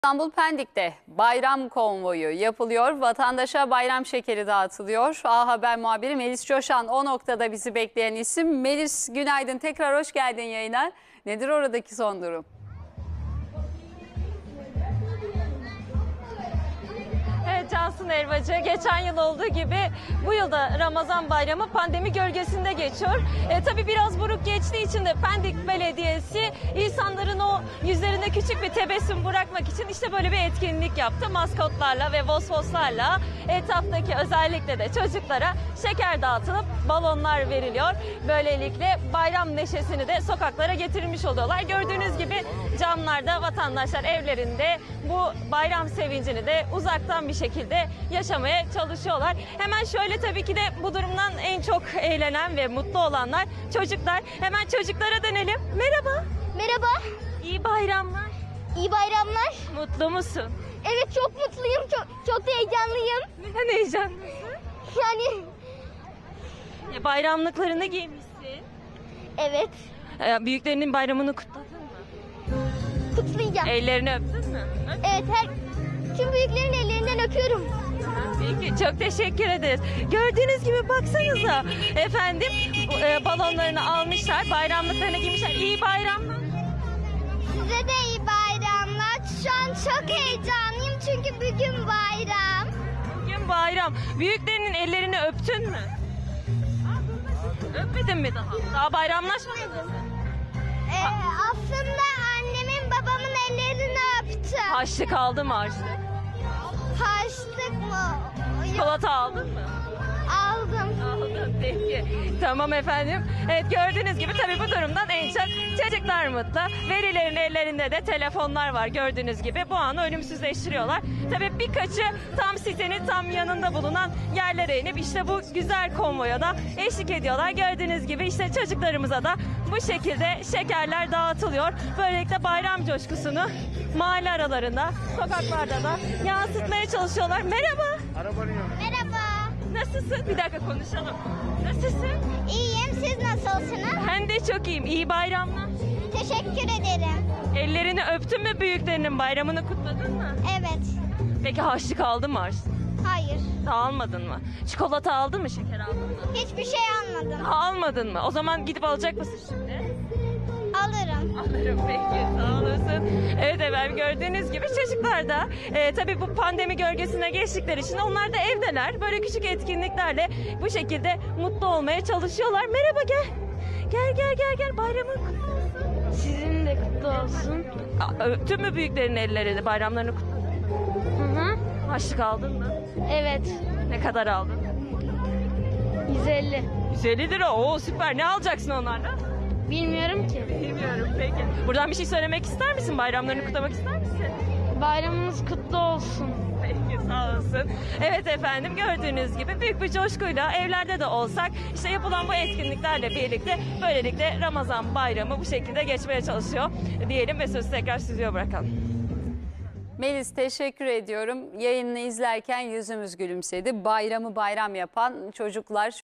İstanbul Pendik'te bayram konvoyu yapılıyor. Vatandaşa bayram şekeri dağıtılıyor. A Haber muhabiri Melis Coşan o noktada bizi bekleyen isim. Melis, günaydın, tekrar hoş geldin yayına. Nedir oradaki son durum? Evet Cansın Elvacı, geçen yıl olduğu gibi bu yılda Ramazan Bayramı pandemi gölgesinde geçiyor. Tabii biraz buruk geçtiği için de Pendik Belediyesi insanların o yüzlerine küçük bir tebessüm bırakmak için işte böyle bir etkinlik yaptı. Maskotlarla ve vosvoslarla etraftaki özellikle de çocuklara şeker dağıtılıp balonlar veriliyor. Böylelikle bayram neşesini de sokaklara getirmiş oluyorlar. Gördüğünüz gibi camlarda vatandaşlar evlerinde bu bayram sevincini de uzaktan bir şekilde yaşamaya çalışıyorlar. Hemen şöyle, tabii ki de bu durumdan en çok eğlenen ve mutlu olanlar çocuklar. Hemen çocuklara dönelim. Merhaba. Merhaba, İyi bayramlar. iyi bayramlar. Mutlu musun? Evet, çok mutluyum, çok da heyecanlıyım. Neden heyecanlısın? Yani Bayramlıklarını giymişsin. evet, Büyüklerinin bayramını kutladın mı? kutlayacağım. Ellerini öptün mü? Evet, tüm büyüklerin ellerinden öpüyorum. Peki, çok teşekkür ederiz. Gördüğünüz gibi baksanıza efendim, balonlarını almışlar, bayramlıklarını giymişler. İyi bayramlar. Size de iyi bayramlar. Şu an çok heyecanlıyım çünkü bugün bayram. Bugün bayram. Büyüklerinin ellerini öptün mü? Öpmedin mi daha? Daha bayramlaşmadın mı? Aslında annemin babamın ellerini öptüm. Harçlık aldın mı harçlık? Harçlık mı? Yok, Çikolata aldın mı? aldım. Aldın, peki. Tamam efendim. Evet, gördüğünüz gibi tabii bu durumdan en çok çocuklar mutlu. Velilerin ellerinde de telefonlar var, gördüğünüz gibi. Bu anı ölümsüzleştiriyorlar. Tabii birkaçı tam sitenin tam yanında bulunan yerlere inip işte bu güzel konvoya da eşlik ediyorlar. Gördüğünüz gibi işte çocuklarımıza da bu şekilde şekerler dağıtılıyor. Böylelikle bayram coşkusunu mahalle aralarında, sokaklarda da yansıtmaya çalışıyorlar. Merhaba. Merhaba. Nasılsın? Bir dakika konuşalım. Nasılsın? İyiyim, siz nasılsınız? Ben de çok iyiyim. İyi bayramlar. Teşekkür ederim. Ellerini öptün mü büyüklerinin, bayramını kutladın mı? Evet, Peki harçlık aldın mı harçlık? hayır. Almadın mı? Çikolata aldın mı? Şeker aldın mı? Hiçbir şey almadım. Almadın mı? O zaman gidip alacak mısın şimdi? Alırım. Alırım, peki, sağ olasın. Evet efendim, gördüğünüz gibi çocuklar da tabii bu pandemi gölgesine geçtikleri için onlar da evdeler. Böyle küçük etkinliklerle bu şekilde mutlu olmaya çalışıyorlar. Merhaba, gel. Gel bayramın kutlu olsun. Sizin de kutlu olsun. Öptün mü büyüklerin ellerini, bayramlarını kutladın? Hı hı. Harçlık aldın mı? Evet. Ne kadar aldın? 150. 150 lira. Oo, süper. Ne alacaksın onlarla? Bilmiyorum ki. Bilmiyorum, peki. Buradan bir şey söylemek ister misin? Bayramlarını kutlamak ister misin? Bayramınız kutlu olsun. Peki, sağ olsun. Evet efendim, gördüğünüz gibi büyük bir coşkuyla evlerde de olsak işte yapılan bu etkinliklerle birlikte böylelikle Ramazan bayramı bu şekilde geçmeye çalışıyor diyelim ve sözü tekrar stüdyoya bırakalım. Melis, teşekkür ediyorum. Yayını izlerken yüzümüz gülümsedi. Bayramı bayram yapan çocuklar